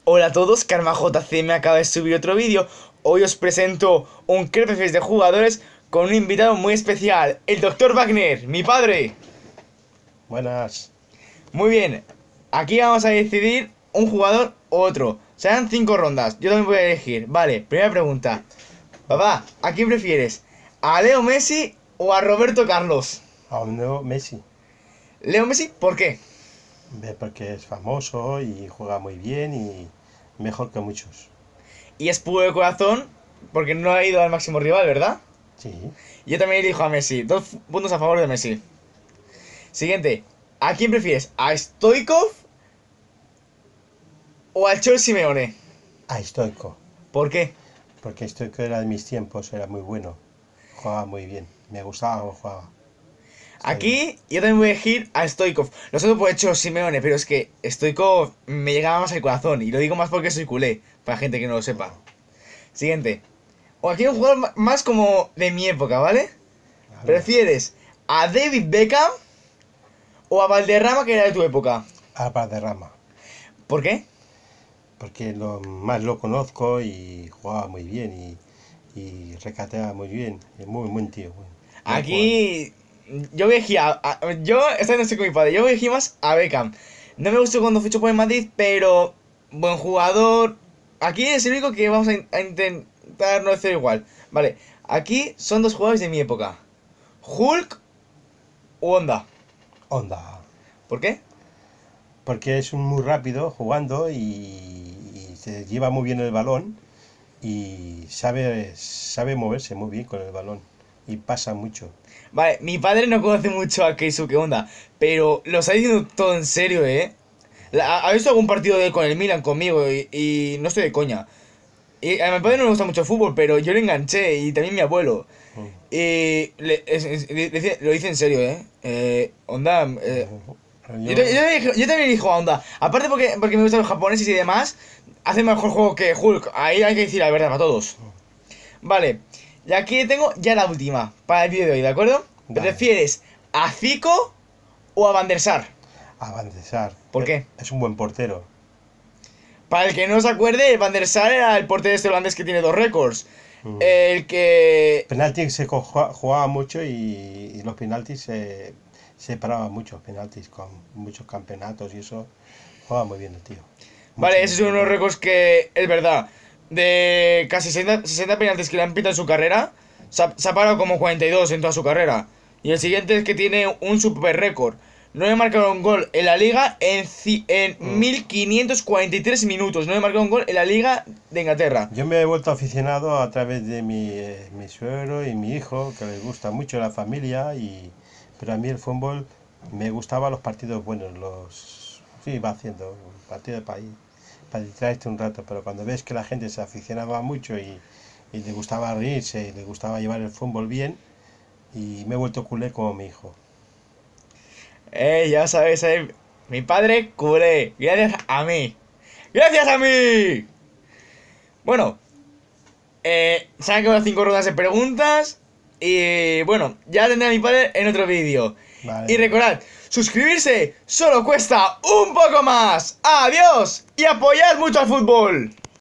Hola a todos, KarmaJC me acaba de subir otro vídeo. Hoy os presento un Crepefest de jugadores con un invitado muy especial, el Dr. Wagner, mi padre. Buenas. Muy bien, aquí vamos a decidir un jugador u otro. Serán 5 rondas, yo también voy a elegir. Vale, primera pregunta. Papá, ¿a quién prefieres? ¿A Leo Messi o a Roberto Carlos? A un nuevo Messi. Leo Messi, ¿por qué? Porque es famoso y juega muy bien y mejor que muchos. Y es puro de corazón porque no ha ido al máximo rival, ¿verdad? Sí. Yo también elijo a Messi. 2 puntos a favor de Messi. Siguiente. ¿A quién prefieres? ¿A Stoikov o al Cholo Simeone? A Stoico. ¿Por qué? Porque Stoico era de mis tiempos, era muy bueno. Jugaba muy bien. Me gustaba cómo jugaba. Está bien. Aquí yo también voy a elegir a Stoikov. Lo siento por el Cholo Simeone, pero es que Stoikov me llegaba más al corazón. Y lo digo más porque soy culé, para gente que no lo sepa. Siguiente. O aquí un jugador más como de mi época, ¿vale? A ver. ¿Prefieres a David Beckham o a Valderrama, que era de tu época? Álvaro de Rama. ¿Por qué? Porque más lo conozco y jugaba muy bien y recateaba muy bien. Es muy buen tío. Buen jugador. Aquí yo elegí yo, esta vez no estoy con mi padre, yo elegí más a Beckham. No me gustó cuando fichó por el Madrid, pero buen jugador. Aquí es el único que vamos a intentar no hacer igual. Vale, aquí son 2 jugadores de mi época. Hulk o Honda. Onda. ¿Por qué? Porque es un muy rápido jugando y se lleva muy bien el balón y sabe moverse muy bien con el balón y pasa mucho. Vale, mi padre no conoce mucho a Keisuke Honda, pero lo está diciendo todo en serio, ¿eh? ¿Ha visto algún partido de él con el Milan conmigo? Y no estoy de coña. Y a mi padre no le gusta mucho el fútbol, pero yo le enganché y también mi abuelo. Mm. Y lo dice en serio, ¿eh? Onda. Yo, Yo también elijo a Onda. Aparte porque me gustan los japoneses y demás, hace mejor juego que Hulk. Ahí hay que decir la verdad para todos. Vale. Y aquí tengo ya la última para el vídeo de hoy, ¿de acuerdo? dale, ¿Prefieres a Zico o a Van der Sar? avanzar. ¿Por qué? Es un buen portero. Para el que no se acuerde, Van der Sar era el portero este holandés que tiene 2 récords. Mm. El que Penalti jugaba mucho y los penaltis se paraban muchos penaltis con muchos campeonatos y eso. Juega muy bien el tío. Vale, Mucho, esos son mucho. unos récords que es verdad. De casi 60 penaltis que le han pitado en su carrera, se ha parado como 42 en toda su carrera. Y el siguiente es que tiene un super récord. No le marcaron un gol en la liga en Mm. 1543 minutos. No le marcaron un gol en la liga de Inglaterra. Yo me he vuelto aficionado a través de mi suegro y mi hijo, que les gusta mucho la familia, pero a mí el fútbol me gustaba los partidos buenos, sí, va haciendo un partido para distraerte un rato, pero cuando ves que la gente se aficionaba mucho y le gustaba reírse y le gustaba llevar el fútbol bien, y me he vuelto culé como mi hijo. Ya sabes, mi padre culé. Gracias a mí. ¡Gracias a mí! Bueno, se han quedado 5 rondas de preguntas. Y bueno, ya tendré a mi padre en otro vídeo. Y Vale, recordad, suscribirse solo cuesta un poco más. ¡Adiós! Y apoyad mucho al fútbol.